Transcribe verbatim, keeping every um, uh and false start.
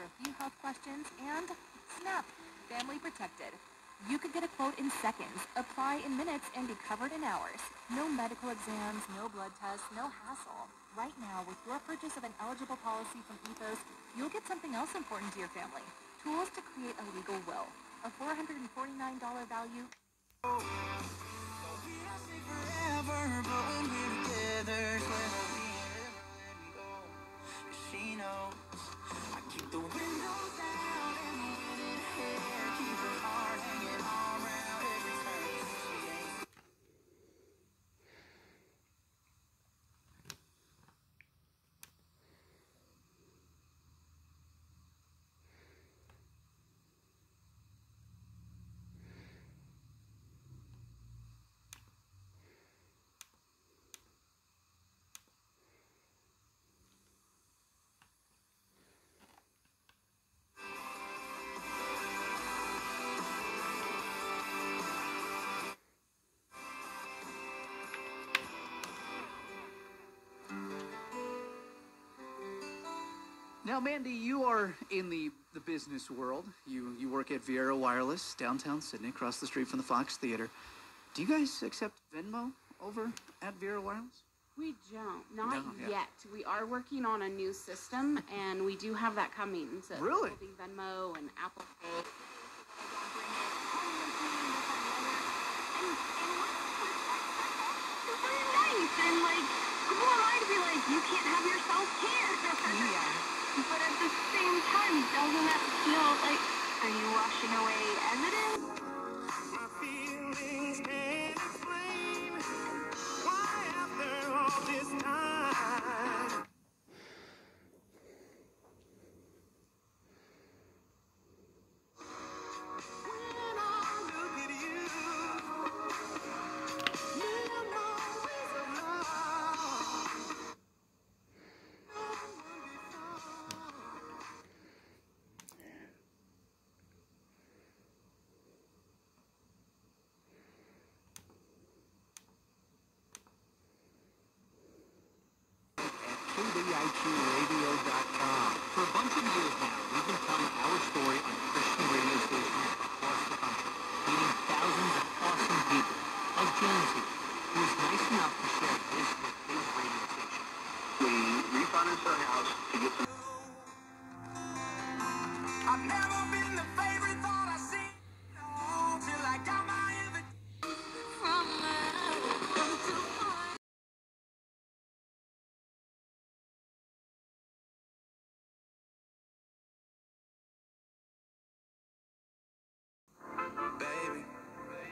a few health questions, and snap, family protected. You could get a quote in seconds, apply in minutes, and be covered in hours. No medical exams, no blood tests, no hassle. Right now, with your purchase of an eligible policy from Ethos, you'll get something else important to your family. Tools to create a legal will. A four hundred forty-nine dollars value. We don't stay forever, but when we're together, swear that we ain't ever letting go. She knows I keep the windows down and the wind in her hair, keep her heart hanging all around every turn. She ain't. Now, Mandy, you are in the, the business world. You you work at Viera Wireless, downtown Sydney, across the street from the Fox Theater. Do you guys accept Venmo over at Viera Wireless? We don't, not No, yeah. yet. We are working on a new system, and we do have that coming. So Really? it'll be Venmo and Apple Pay. And like, who am I to be like, you can't have your self-care? Yeah. But at the same time, doesn't that feel like, are you washing away evidence? My feelings can't explain why after all this time. When I look at you, little moments of love. No one before. At K B I Q radio dot com. For a bunch of years now, we've been telling our story on Christian radio stations across the country, meeting thousands of awesome people, like James here, who was nice enough to share this with his radio station. We refinanced our house to get some